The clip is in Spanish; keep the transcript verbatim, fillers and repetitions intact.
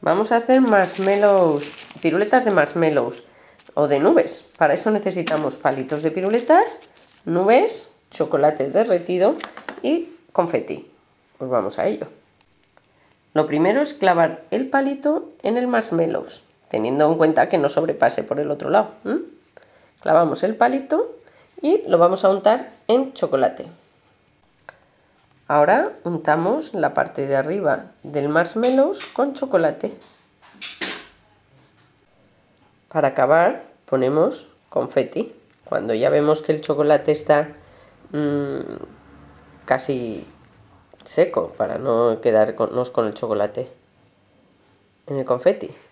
Vamos a hacer marshmallows, piruletas de marshmallows o de nubes. Para eso necesitamos palitos de piruletas, nubes, chocolate derretido y confeti. Pues vamos a ello. Lo primero es clavar el palito en el marshmallows, teniendo en cuenta que no sobrepase por el otro lado. ¿Mm? Clavamos el palito y lo vamos a untar en chocolate. Ahora untamos la parte de arriba del marshmallows con chocolate. Para acabar ponemos confeti. Cuando ya vemos que el chocolate está mmm, casi seco, para no quedarnos con el chocolate en el confeti.